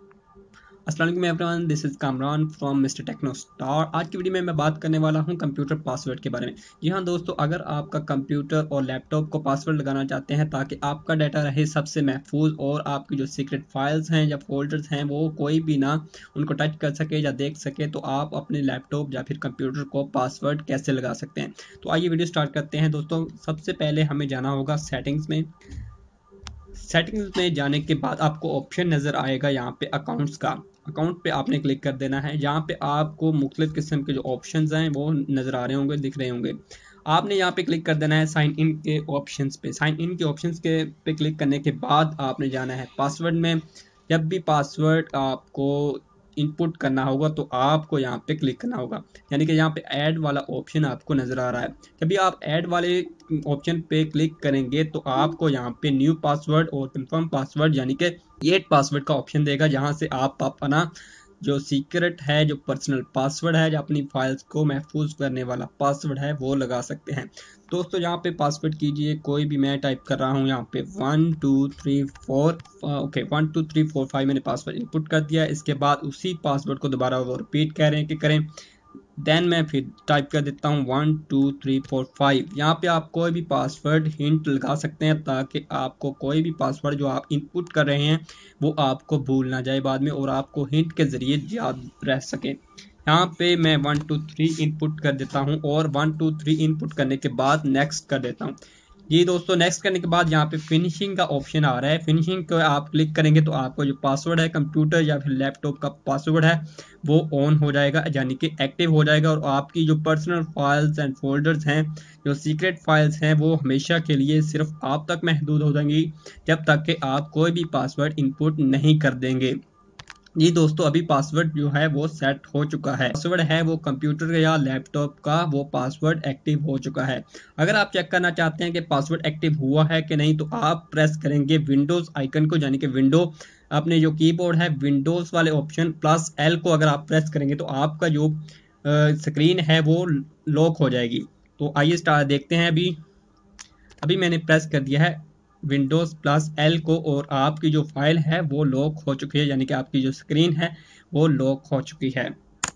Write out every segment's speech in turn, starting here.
अस्सलाम वालेकुम everyone, this is Kamran from mister techno star. आज की वीडियो में मैं बात करने वाला हूं कंप्यूटर पासवर्ड के बारे में। जी हां दोस्तों, अगर आपका कंप्यूटर और लैपटॉप को पासवर्ड लगाना चाहते हैं ताकि आपका डाटा रहे सबसे महफूज और आपकी जो सीक्रेट फाइल्स हैं या फोल्डर्स हैं वो कोई भी ना उनको टच कर सके या देख सके, तो आप अपने लैपटॉप या फिर कंप्यूटर को पासवर्ड कैसे लगा सकते हैं। तो आइए वीडियो स्टार्ट करते हैं दोस्तों। सबसे पहले हमें जाना होगा सेटिंग्स में। सेटिंग्स में जाने के बाद आपको ऑप्शन नज़र आएगा यहाँ पे अकाउंट्स का। अकाउंट पे आपने क्लिक कर देना है। यहाँ पे आपको मुख्तलिफ किस्म के जो ऑप्शंस हैं वो नज़र आ रहे होंगे, दिख रहे होंगे। आपने यहाँ पे क्लिक कर देना है साइन इन के ऑप्शंस पे। साइन इन के ऑप्शंस के पे क्लिक करने के बाद आपने जाना है पासवर्ड में। जब भी पासवर्ड आपको इनपुट करना होगा तो आपको यहाँ पे क्लिक करना होगा, यानी कि यहाँ पे ऐड वाला ऑप्शन आपको नज़र आ रहा है। जब भी आप ऐड वाले ऑप्शन पे क्लिक करेंगे तो आपको यहाँ पे न्यू पासवर्ड और कंफर्म पासवर्ड यानी कि क्रिएट पासवर्ड का ऑप्शन देगा, जहाँ से आप अपना जो सीक्रेट है, जो पर्सनल पासवर्ड है, जो अपनी फाइल्स को महफूज करने वाला पासवर्ड है वो लगा सकते हैं। दोस्तों यहाँ पे पासवर्ड कीजिए कोई भी, मैं टाइप कर रहा हूँ यहाँ पे 1234 ओके 12345 मैंने पासवर्ड इनपुट कर दिया। इसके बाद उसी पासवर्ड को दोबारा वो रिपीट कह रहे हैं कि करें। देन मैं फिर टाइप कर देता हूँ 12345। यहाँ पे आप कोई भी पासवर्ड हिंट लगा सकते हैं ताकि आपको कोई भी पासवर्ड जो आप इनपुट कर रहे हैं वो आपको भूल ना जाए बाद में और आपको हिंट के ज़रिए याद रह सके। यहाँ पे मैं 123 इनपुट कर देता हूँ और 123 इनपुट करने के बाद नेक्स्ट कर देता हूँ। जी दोस्तों, नेक्स्ट करने के बाद यहाँ पे फिनिशिंग का ऑप्शन आ रहा है। फिनिशिंग को आप क्लिक करेंगे तो आपको जो पासवर्ड है कंप्यूटर या फिर लैपटॉप का पासवर्ड है वो ऑन हो जाएगा, यानी कि एक्टिव हो जाएगा, और आपकी जो पर्सनल फाइल्स एंड फोल्डर्स हैं, जो सीक्रेट फाइल्स हैं, वो हमेशा के लिए सिर्फ आप तक महदूद हो जाएंगी जब तक कि आप कोई भी पासवर्ड इनपुट नहीं कर देंगे। जी दोस्तों, अभी पासवर्ड जो है वो सेट हो चुका है। पासवर्ड है वो कंप्यूटर या लैपटॉप का, वो पासवर्ड एक्टिव हो चुका है। अगर आप चेक करना चाहते हैं कि पासवर्ड एक्टिव हुआ है कि नहीं तो आप प्रेस करेंगे विंडोज आइकन को, यानी कि विंडो अपने जो कीबोर्ड है विंडोज वाले ऑप्शन प्लस एल को अगर आप प्रेस करेंगे तो आपका जो स्क्रीन है वो लॉक हो जाएगी। तो आइए स्टार्ट देखते हैं। अभी मैंने प्रेस कर दिया है विंडोज प्लस एल को और आपकी जो फाइल है वो लॉक हो चुकी है, यानी कि आपकी जो स्क्रीन है वो लॉक हो चुकी है।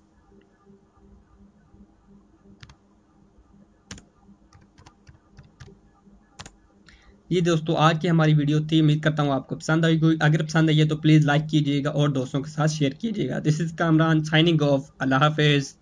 ये दोस्तों आज की हमारी वीडियो थी। उम्मीद करता हूँ आपको पसंद आई होगी। अगर पसंद आई है तो प्लीज़ लाइक कीजिएगा और दोस्तों के साथ शेयर कीजिएगा। This is Kamran signing off. अल्लाह हाफिज़।